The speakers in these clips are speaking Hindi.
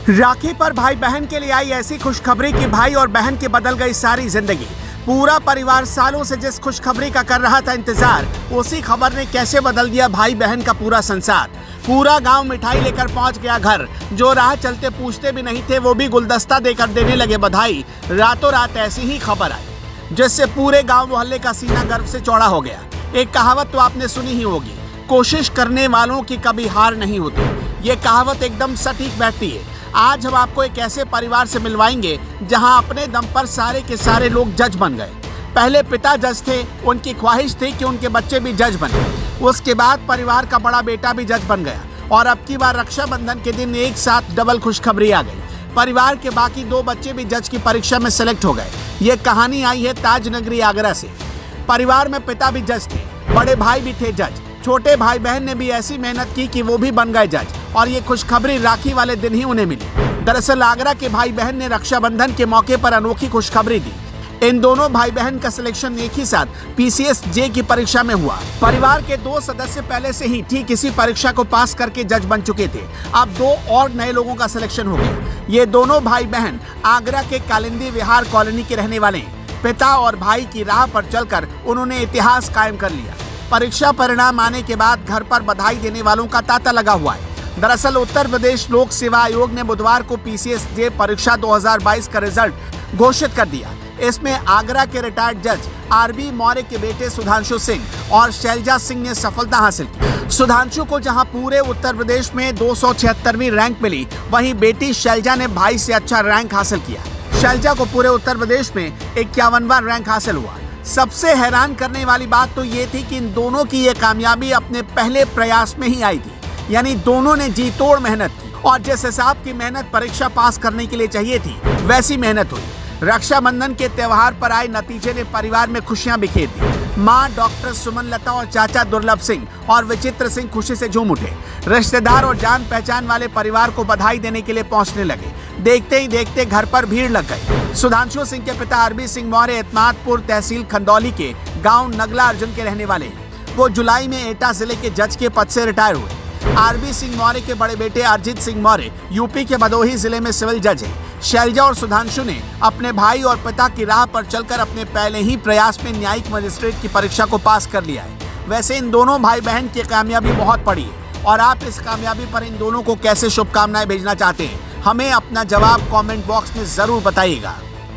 राखी पर भाई बहन के लिए आई ऐसी खुशखबरी कि भाई और बहन की बदल गई सारी जिंदगी। पूरा परिवार सालों से जिस खुशखबरी का कर रहा था इंतजार, उसी खबर ने कैसे बदल दिया भाई बहन का पूरा संसार। पूरा गांव मिठाई लेकर पहुंच गया घर। जो राह चलते पूछते भी नहीं थे वो भी गुलदस्ता देकर देने लगे बधाई। रातों रात ऐसी ही खबर आई जिससे पूरे गांव मोहल्ले का सीना गर्व से चौड़ा हो गया। एक कहावत तो आपने सुनी ही होगी, कोशिश करने वालों की कभी हार नहीं होती। ये कहावत एकदम सटीक बैठती है। आज हम आपको एक ऐसे परिवार से मिलवाएंगे जहां अपने दम पर सारे के सारे लोग जज बन गए। पहले पिता जज थे, उनकी ख्वाहिश थी कि उनके बच्चे भी जज बने। उसके बाद परिवार का बड़ा बेटा भी जज बन गया और अब की बार रक्षाबंधन के दिन एक साथ डबल खुशखबरी आ गई। परिवार के बाकी 2 बच्चे भी जज की परीक्षा में सेलेक्ट हो गए। ये कहानी आई है ताज नगरी आगरा से। परिवार में पिता भी जज थे, बड़े भाई भी थे जज, छोटे भाई बहन ने भी ऐसी मेहनत की कि वो भी बन गए जज और ये खुशखबरी राखी वाले दिन ही उन्हें मिली। दरअसल आगरा के भाई बहन ने रक्षाबंधन के मौके पर अनोखी खुशखबरी दी। इन दोनों भाई बहन का सिलेक्शन एक ही साथ PCS जे की परीक्षा में हुआ। परिवार के 2 सदस्य पहले से ही ठीक इसी परीक्षा को पास करके जज बन चुके थे। अब 2 और नए लोगों का सिलेक्शन हो गया। ये दोनों भाई बहन आगरा के कालिंदी विहार कॉलोनी के रहने वाले हैं। पिता और भाई की राह पर चलकर उन्होंने इतिहास कायम कर लिया। परीक्षा परिणाम आने के बाद घर पर बधाई देने वालों का तांता लगा हुआ है। दरअसल उत्तर प्रदेश लोक सेवा आयोग ने बुधवार को PCS जे परीक्षा 2022 का रिजल्ट घोषित कर दिया। इसमें आगरा के रिटायर्ड जज RB मौर्य के बेटे सुधांशु सिंह और शैलजा सिंह ने सफलता हासिल की। सुधांशु को जहां पूरे उत्तर प्रदेश में 276वीं रैंक मिली, वहीं बेटी शैलजा ने भाई से अच्छा रैंक हासिल किया। शैलजा को पूरे उत्तर प्रदेश में 51वां रैंक हासिल हुआ। सबसे हैरान करने वाली बात तो ये थी कि इन दोनों की ये कामयाबी अपने पहले प्रयास में ही आई थी, यानी दोनों ने जी तोड़ मेहनत की और जिस हिसाब की मेहनत परीक्षा पास करने के लिए चाहिए थी वैसी मेहनत हुई। रक्षाबंधन के त्योहार पर आए नतीजे ने परिवार में खुशियां बिखेर दी। मां डॉक्टर सुमन लता और चाचा दुर्लभ सिंह और विचित्र सिंह खुशी से झूम उठे। रिश्तेदार और जान पहचान वाले परिवार को बधाई देने के लिए पहुंचने लगे। देखते ही देखते घर पर भीड़ लग गई। सुधांशु सिंह के पिता RB सिंह मौर्य एतमादपुर तहसील खंदौली के गांव नगला अर्जुन के रहने वाले हैं। वो जुलाई में एटा जिले के जज के पद से रिटायर हुए। RB सिंह मौर्य के बड़े बेटे अरजीत सिंह मौर्य यूपी के भदोही जिले में सिविल जज हैं। शैलजा और सुधांशु ने अपने भाई और पिता की राह पर चलकर अपने पहले ही प्रयास में न्यायिक मजिस्ट्रेट की परीक्षा को पास कर लिया है। वैसे इन दोनों भाई बहन की कामयाबी बहुत बड़ी है और आप इस कामयाबी पर इन दोनों को कैसे शुभकामनाएं भेजना चाहते हैं, हमें अपना जवाब कमेंट बॉक्स में जरूर बताइएगा।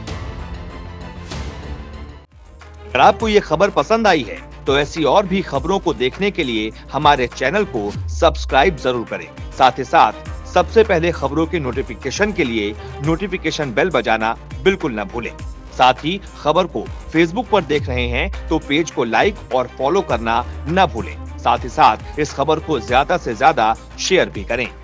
अगर आपको ये खबर पसंद आई है तो ऐसी और भी खबरों को देखने के लिए हमारे चैनल को सब्सक्राइब जरूर करें। साथ ही साथ सबसे पहले खबरों के नोटिफिकेशन के लिए नोटिफिकेशन बेल बजाना बिल्कुल न भूलें। साथ ही खबर को फेसबुक पर देख रहे हैं तो पेज को लाइक और फॉलो करना न भूलें। साथ ही साथ इस खबर को ज्यादा से ज्यादा शेयर भी करें।